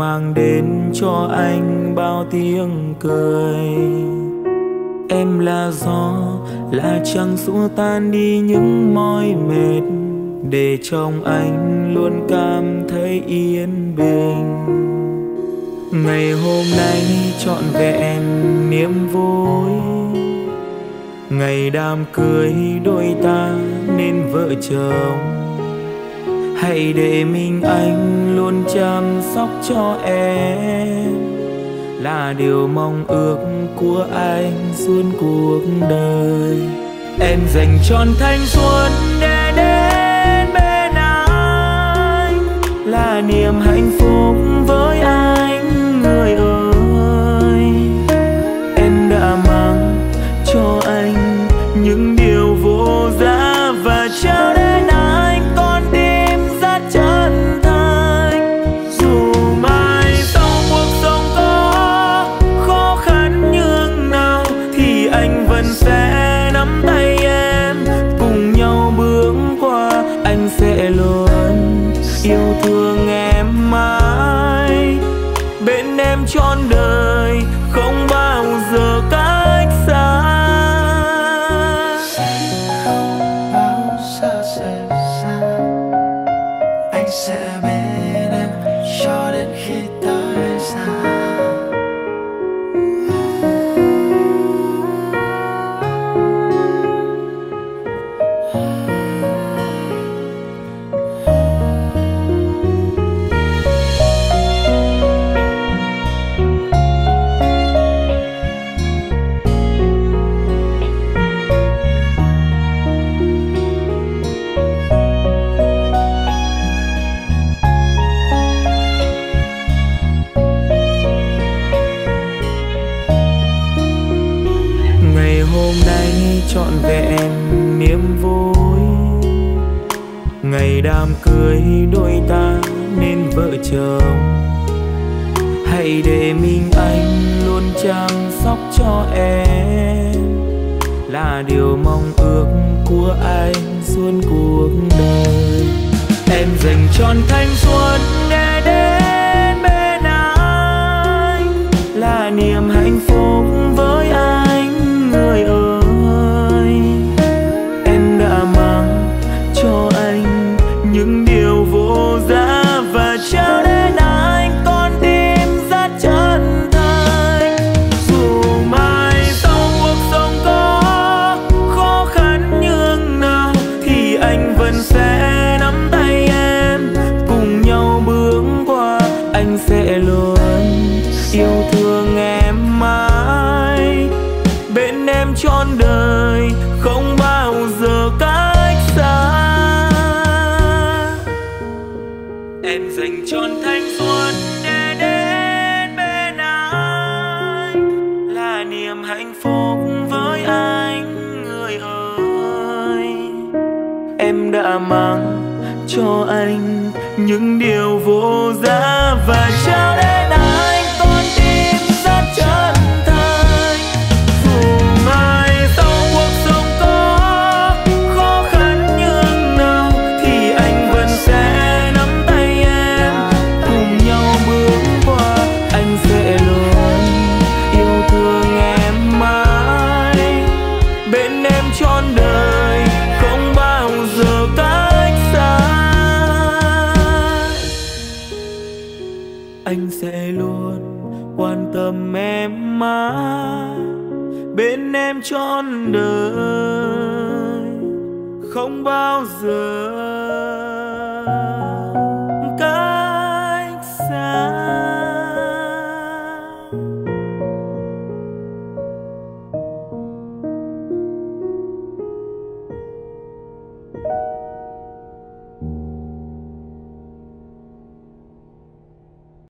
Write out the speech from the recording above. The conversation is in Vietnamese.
mang đến cho anh bao tiếng cười. Em là gió, là trăng xua tan đi những mỏi mệt, để trong anh luôn cảm thấy yên bình. Ngày hôm nay trọn vẹn niềm vui, ngày đám cưới đôi ta nên vợ chồng. Hãy để mình anh luôn chăm sóc cho em, là điều mong ước của anh suốt cuộc đời. Em dành trọn thanh xuân để đến bên anh, là niềm hạnh phúc với anh người ơi. Em đã mang cho anh những điều vô giá và trao đến anh con tim rất chân thành. Dù mai sau cuộc sống có khó khăn nhường nào thì anh vẫn sẽ nắm tay em, cùng nhau bước qua. Anh sẽ luôn yêu thương em mãi, bên em trọn đời không bao giờ cách xa. Không bao giờ rời xa, anh sẽ bên em cho đến khi tới xa. Ngày hôm nay trọn vẹn niềm vui, ngày đám cưới đôi ta nên vợ chồng. Hãy để mình anh luôn chăm sóc cho em, là điều mong ước của anh suốt cuộc đời. Em dành trọn thanh xuân để đến bên anh, là niềm hạnh phúc với anh người ơi. Em đã mang cho anh những điều vô giá và trao đến anh con tim rất chân thành. Dù mai sau cuộc sống có khó khăn nhường nào thì anh vẫn sẽ nắm tay em, cùng nhau bước qua. Anh sẽ luôn yêu thương em mãi, bên em trọn đời không bao giờ cách xa. Em dành trọn thanh xuân để đến bên anh, là niềm hạnh phúc với anh người ơi. Em đã mang cho anh những điều vô giá và trao đến anh con tim rất chân thành. Dù mai sau cuộc sống có khó khăn nhường nào thì anh vẫn sẽ nắm tay em, cùng nhau bước qua. Anh sẽ luôn yêu thương em mãi, bên em trọn đời không bao giờ cách xa. Anh sẽ luôn quan tâm em mãi, bên em trọn đời không bao giờ